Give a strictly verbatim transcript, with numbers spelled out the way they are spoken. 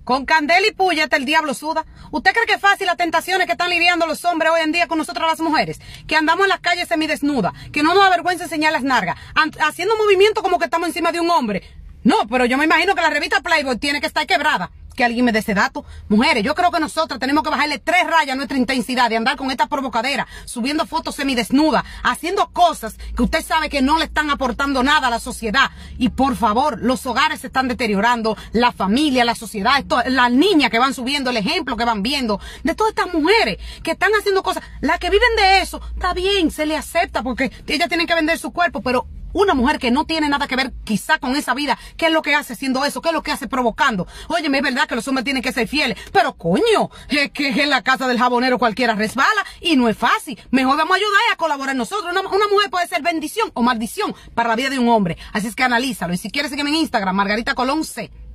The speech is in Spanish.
Con candela y puya hasta el diablo suda. ¿Usted cree que es fácil las tentaciones que están lidiando los hombres hoy en día con nosotras las mujeres? Que andamos en las calles semidesnudas, que no nos da vergüenza enseñar las nalgas, haciendo movimientos como que estamos encima de un hombre. No, pero yo me imagino que la revista Playboy tiene que estar quebrada. Que alguien me dé ese dato. Mujeres, yo creo que nosotras tenemos que bajarle tres rayas a nuestra intensidad de andar con esta provocadera, subiendo fotos semidesnudas, haciendo cosas que usted sabe que no le están aportando nada a la sociedad. Y por favor, los hogares se están deteriorando, la familia, la sociedad, esto, las niñas que van subiendo, el ejemplo que van viendo, de todas estas mujeres que están haciendo cosas. Las que viven de eso, está bien, se le acepta porque ellas tienen que vender su cuerpo, pero una mujer que no tiene nada que ver quizá con esa vida, ¿qué es lo que hace haciendo eso? ¿Qué es lo que hace provocando? Óyeme, es verdad que los hombres tienen que ser fieles, pero coño, es que en la casa del jabonero cualquiera resbala y no es fácil. Mejor vamos a ayudar a colaborar nosotros. Una, una mujer puede ser bendición o maldición para la vida de un hombre. Así es que analízalo. Y si quieres seguirme en Instagram, Margarita Colón C.